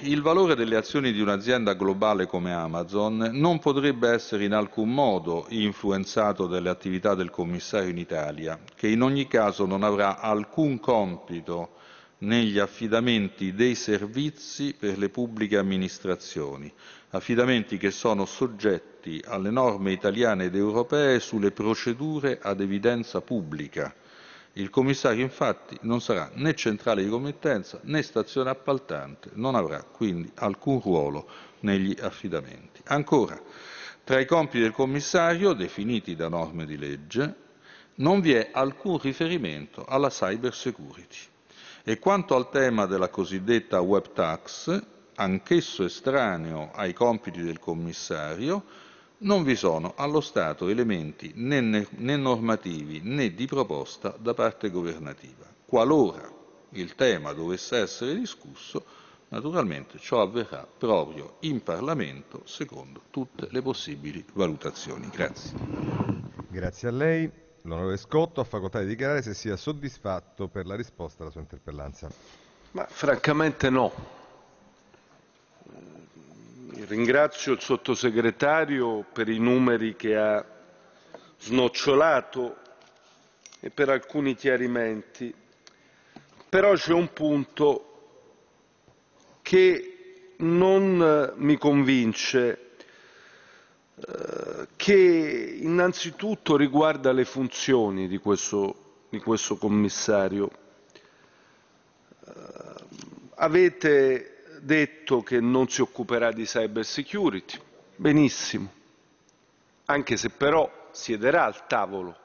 il valore delle azioni di un'azienda globale come Amazon non potrebbe essere in alcun modo influenzato dalle attività del commissario in Italia, che in ogni caso non avrà alcun compito negli affidamenti dei servizi per le pubbliche amministrazioni, affidamenti che sono soggetti alle norme italiane ed europee sulle procedure ad evidenza pubblica. Il commissario infatti non sarà né centrale di committenza né stazione appaltante, non avrà quindi alcun ruolo negli affidamenti. Ancora, tra i compiti del commissario, definiti da norme di legge, non vi è alcun riferimento alla cyber security. E quanto al tema della cosiddetta web tax, anch'esso estraneo ai compiti del commissario, non vi sono allo Stato elementi né normativi né di proposta da parte governativa. Qualora il tema dovesse essere discusso, naturalmente ciò avverrà proprio in Parlamento secondo tutte le possibili valutazioni. Grazie. Grazie a lei. L'onorevole Scotto ha facoltà di dichiarare se sia soddisfatto per la risposta alla sua interpellanza. Ma francamente no. Ringrazio il sottosegretario per i numeri che ha snocciolato e per alcuni chiarimenti, però c'è un punto che non mi convince, che innanzitutto riguarda le funzioni di questo commissario. Avete detto che non si occuperà di cyber security, benissimo, anche se però siederà al tavolo.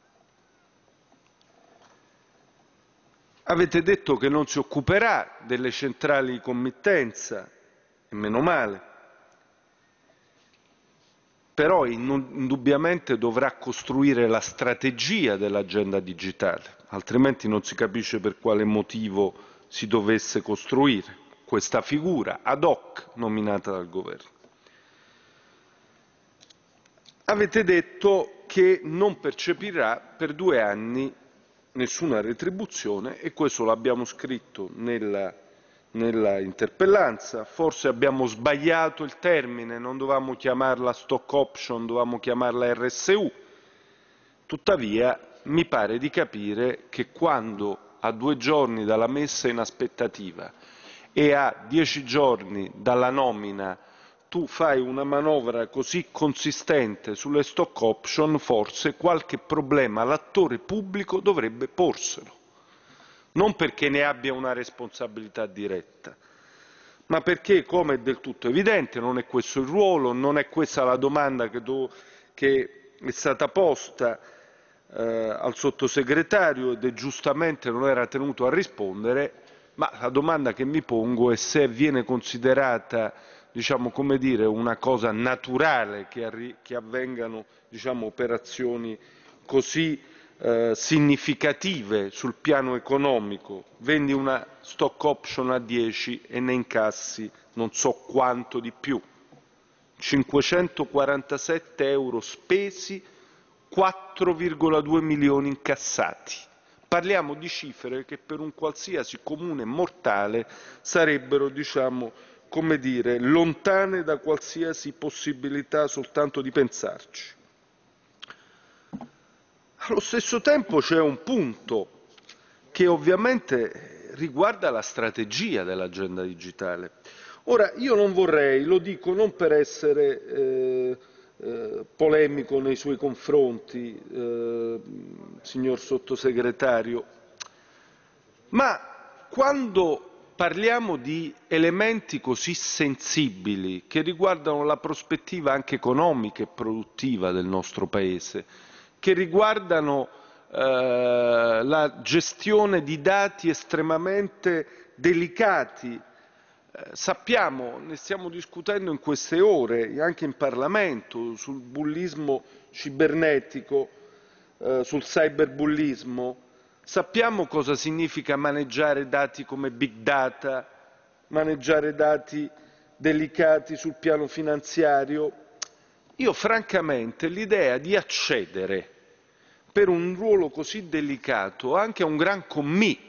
Avete detto che non si occuperà delle centrali di committenza, e meno male, però indubbiamente dovrà costruire la strategia dell'agenda digitale, altrimenti non si capisce per quale motivo si dovesse costruire questa figura ad hoc nominata dal governo. Avete detto che non percepirà per 2 anni nessuna retribuzione e questo l'abbiamo scritto nella interpellanza. Forse abbiamo sbagliato il termine, non dovevamo chiamarla stock option, dovevamo chiamarla RSU. Tuttavia mi pare di capire che quando a 2 giorni dalla messa in aspettativa e a 10 giorni dalla nomina tu fai una manovra così consistente sulle stock option, forse qualche problema l'attore pubblico dovrebbe porselo. Non perché ne abbia una responsabilità diretta, ma perché, come è del tutto evidente, non è questo il ruolo, non è questa la domanda che è stata posta al sottosegretario ed giustamente non era tenuto a rispondere, ma la domanda che mi pongo è se viene considerata, diciamo, come dire, una cosa naturale che avvengano, diciamo, operazioni così significative sul piano economico. Vendi una stock option a 10 e ne incassi non so quanto di più. 547 euro spesi, 4,2 milioni incassati. Parliamo di cifre che per un qualsiasi comune mortale sarebbero, diciamo, come dire, lontane da qualsiasi possibilità soltanto di pensarci. Allo stesso tempo c'è un punto che ovviamente riguarda la strategia dell'agenda digitale. Ora, io non vorrei, lo dico non per essere polemico nei suoi confronti, signor Sottosegretario, ma quando parliamo di elementi così sensibili che riguardano la prospettiva anche economica e produttiva del nostro Paese, che riguardano la gestione di dati estremamente delicati, sappiamo, ne stiamo discutendo in queste ore anche in Parlamento, sul bullismo cibernetico, sul cyberbullismo, sappiamo cosa significa maneggiare dati come big data, maneggiare dati delicati sul piano finanziario. Io francamente l'idea di accedere per un ruolo così delicato anche a un gran commì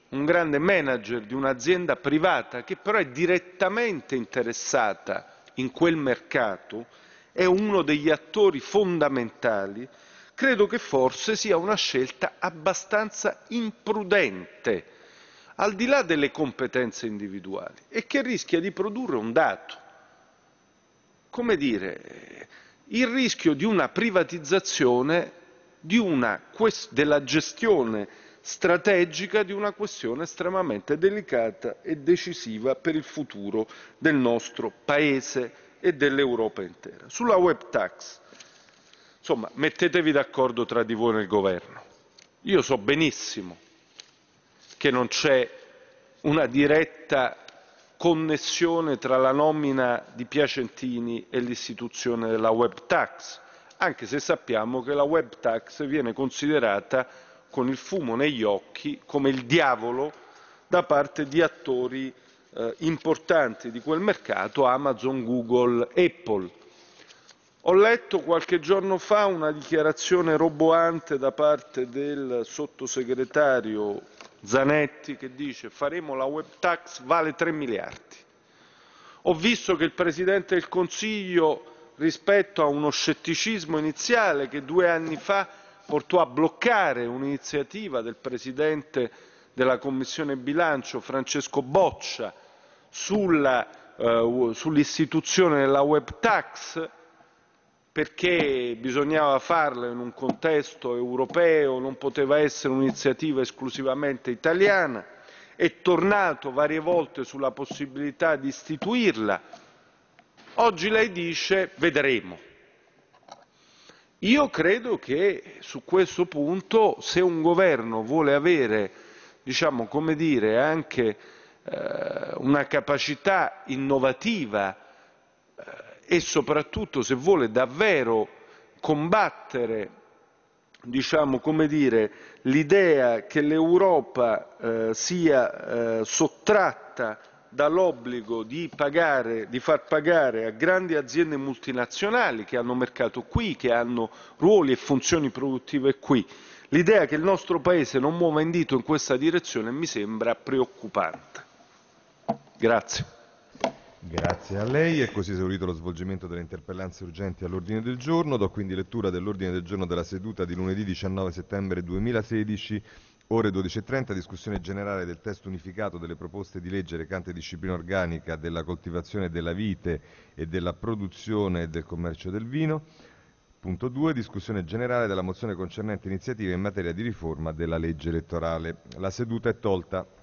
un grande manager di un'azienda privata che però è direttamente interessata in quel mercato, è uno degli attori fondamentali, credo che forse sia una scelta abbastanza imprudente, al di là delle competenze individuali, e che rischia di produrre un dato. Come dire, il rischio di una privatizzazione della gestione strategica di una questione estremamente delicata e decisiva per il futuro del nostro Paese e dell'Europa intera. Sulla web tax, insomma, mettetevi d'accordo tra di voi nel governo. Io so benissimo che non c'è una diretta connessione tra la nomina di Piacentini e l'istituzione della web tax, anche se sappiamo che la web tax viene considerata con il fumo negli occhi come il diavolo da parte di attori importanti di quel mercato, Amazon, Google, Apple. Ho letto qualche giorno fa una dichiarazione roboante da parte del sottosegretario Zanetti che dice faremo la web tax, vale 3 miliardi. Ho visto che il Presidente del Consiglio, rispetto a uno scetticismo iniziale che 2 anni fa portò a bloccare un'iniziativa del Presidente della Commissione Bilancio Francesco Boccia sull'istituzione della web tax, perché bisognava farlo in un contesto europeo, non poteva essere un'iniziativa esclusivamente italiana, è tornato varie volte sulla possibilità di istituirla. Oggi lei dice vedremo. Io credo che su questo punto, se un governo vuole avere, diciamo, come dire, anche una capacità innovativa e soprattutto se vuole davvero combattere, diciamo, come dire, l'idea che l'Europa sia sottratta dall'obbligo di far pagare a grandi aziende multinazionali che hanno mercato qui, che hanno ruoli e funzioni produttive qui, l'idea che il nostro Paese non muova un dito in questa direzione mi sembra preoccupante. Grazie. Grazie a lei. È così esaurito lo svolgimento delle interpellanze urgenti all'ordine del giorno. Do quindi lettura dell'ordine del giorno della seduta di lunedì 19 settembre 2016, ore 12:30, discussione generale del testo unificato delle proposte di legge recante disciplina organica della coltivazione della vite e della produzione e del commercio del vino. Punto 2. Discussione generale della mozione concernente iniziative in materia di riforma della legge elettorale. La seduta è tolta.